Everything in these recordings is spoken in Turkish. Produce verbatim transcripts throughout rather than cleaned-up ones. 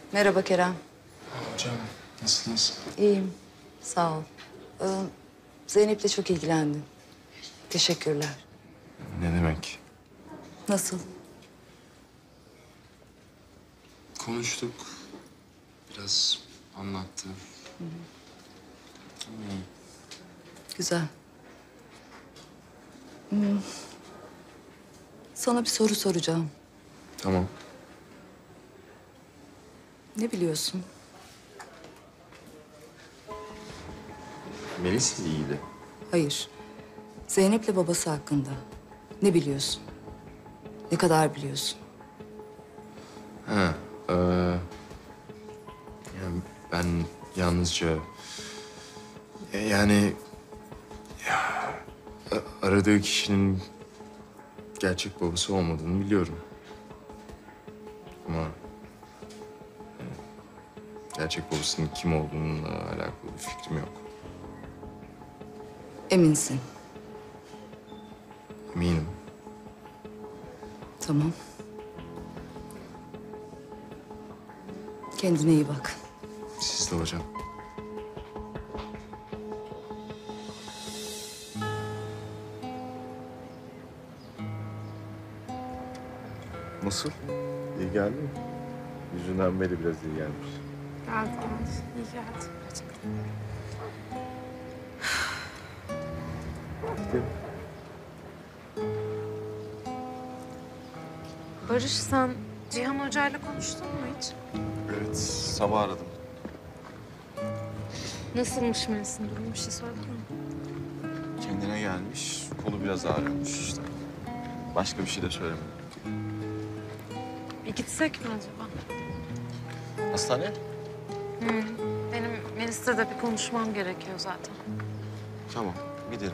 Merhaba Kerem. Hocam nasılsınız? İyiyim. Sağ ol. Ee, Zeynep'le çok ilgilendim. Teşekkürler. Ne demek? Nasıl? Konuştuk. Biraz anlattı. Hı hı. İyi. Güzel. Hmm. Sana bir soru soracağım. Tamam. Ne biliyorsun? Melis iyiydi. Hayır. Zeynep'le babası hakkında. Ne biliyorsun? Ne kadar biliyorsun? Ha, e, yani ben yalnızca e, yani ya, a- aradığı kişinin gerçek babası olmadığını biliyorum. Ama e, gerçek babasının kim olduğununla alakalı bir fikrim yok. Eminsin. Eminim. Tamam. Kendine iyi bak. Siz de hocam. Nasıl? İyi geldi mi? Yüzünden beri biraz iyi gelmiş. Geldi, geldi. İyi geldi gerçekten. Gidelim. Barış, sen Cihan Hoca'yla konuştun mu hiç? Evet, sabah aradım. Nasılmış Melis'in durumu? Bir şey söyledin mi? Kendine gelmiş, kolu biraz ağrıyormuş işte. Başka bir şey de söylemedim. Bir gitsek mi acaba? Hastane? Hı. Benim Melis'le de bir konuşmam gerekiyor zaten. Tamam, gidelim.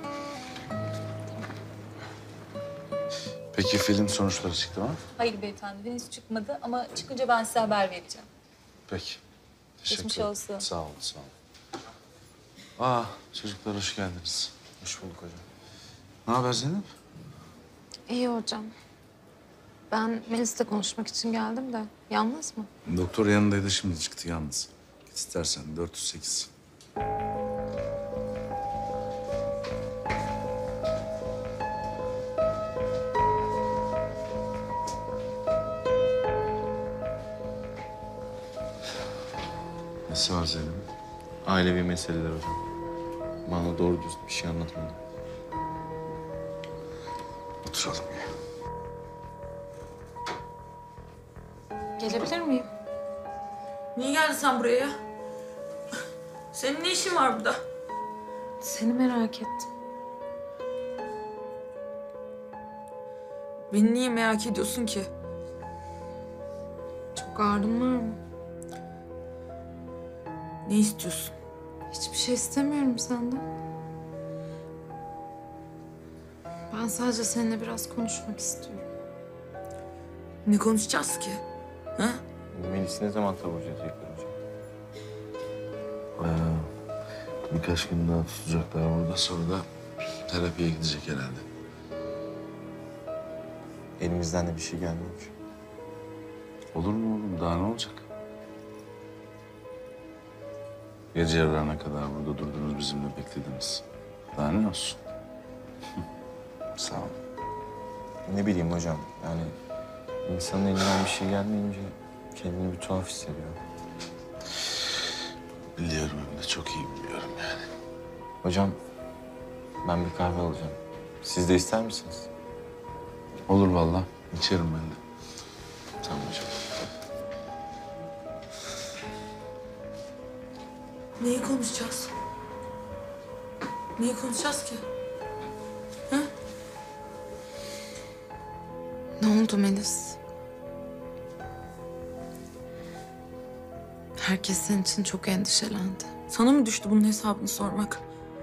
Peki film sonuçları çıktı mı? Hayır beyefendi, henüz çıkmadı ama çıkınca ben size haber vereceğim. Peki. Teşekkür Geçmiş ederim. olsun. Sağ olun, sağ olun. Aa, çocuklar hoş geldiniz. Hoş bulduk hocam. Ne haber Zeynep? İyi hocam. Ben Melis'le konuşmak için geldim de yalnız mı? Doktor yanındaydı, şimdi çıktı yalnız. Git istersen dört yüz sekiz. Nesi var Zeynep? Ailevi meseleler hocam. Bana doğru düz bir şey anlatmadı. Oturalım ya. Gelebilir miyim? Niye geldin sen buraya ya? Senin ne işin var burada? Seni merak ettim. Beni niye merak ediyorsun ki? Çok ağrın var mı? Ne istiyorsun? Hiçbir şey istemiyorum senden. Ben sadece seninle biraz konuşmak istiyorum. Ne konuşacağız ki? Ha? Melis'i ne zaman taburcu edecekler hocam? Ee, birkaç gün daha tutacaklar burada, sonra da terapiye gidecek herhalde. Elimizden de bir şey gelmiyor ki. Olur mu oğlum? Daha ne olacak? Gece yarılarına kadar burada durdunuz, bizimle beklediniz. Daha ne olsun? Sağ ol. Ne bileyim hocam, yani insanın elinden bir şey gelmeyince kendini bir tuhaf hissediyor. Biliyorum, hem de çok iyi biliyorum yani. Hocam, ben bir kahve alacağım. Siz de ister misiniz? Olur vallahi, içerim ben de. Tamam hocam. Neyi konuşacağız? Neyi konuşacağız ki? Ha? Ne oldu Melis? Herkes senin için çok endişelendi. Sana mı düştü bunun hesabını sormak?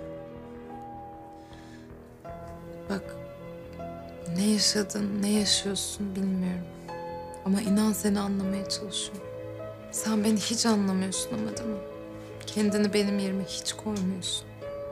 Bak, ne yaşadın, ne yaşıyorsun bilmiyorum. Ama inan seni anlamaya çalışıyorum. Sen beni hiç anlamıyorsun ama değil mi? Kendini benim yerime hiç koymuyorsun.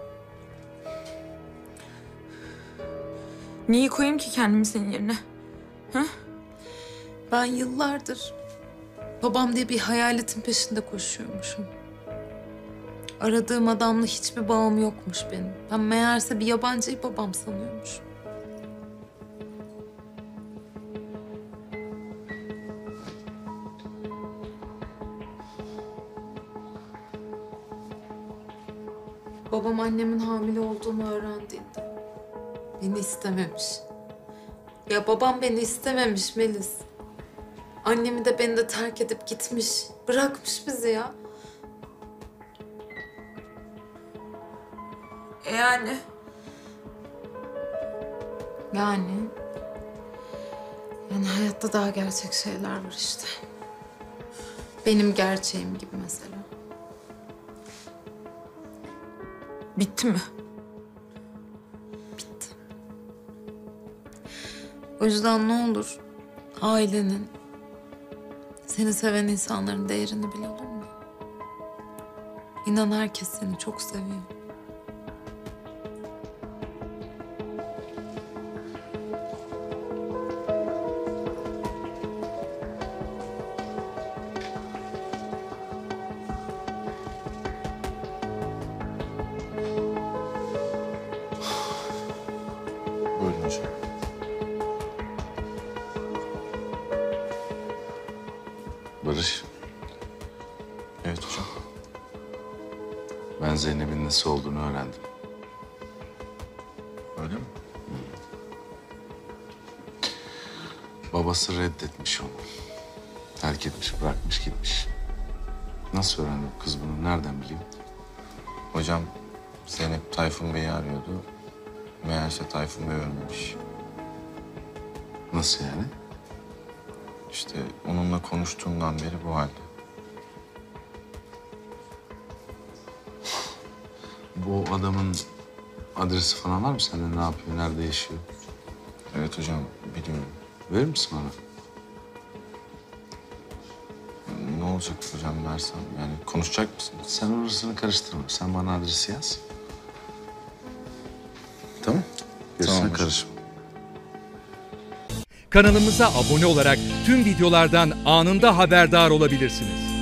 Niye koyayım ki kendimi senin yerine? Ha? Ben yıllardır Babam diye bir hayaletin peşinde koşuyormuşum. Aradığım adamla hiçbir bağım yokmuş benim. Ben meğerse bir yabancıyı babam sanıyormuşum. Babam annemin hamile olduğunu öğrendiğinde beni istememiş. Ya babam beni istememiş Melis. Annemi de beni de terk edip gitmiş. Bırakmış bizi ya. E yani? Yani... Yani hayatta daha gerçek şeyler var işte. Benim gerçeğim gibi mesela. Bitti mi? Bitti. O yüzden ne olur ailenin, seni seven insanların değerini bil, olur mu? İnan herkes seni çok seviyor. Buyurun hocam. Barış, Evet hocam. ben Zeynep'in nesi olduğunu öğrendim. Öyle mi? Babası reddetmiş onu. Terk etmiş, bırakmış gitmiş. Nasıl öğrendi bu kız bunu? Nereden bileyim? Hocam Zeynep Tayfun Bey'i arıyordu. Meğerse Tayfun Bey ölmemiş. Nasıl yani? İşte onunla konuştuğumdan beri bu halde. Bu adamın adresi falan var mı sende? Ne yapıyor, nerede yaşıyor? Evet hocam, biliyorum. Verir misin bana? Ne olacak hocam versem? Yani konuşacak mısınız? Sen orasını karıştırma. Sen bana adresi yaz. Tamam. Gerisine Tamam hocam. karışma. Kanalımıza abone olarak tüm videolardan anında haberdar olabilirsiniz.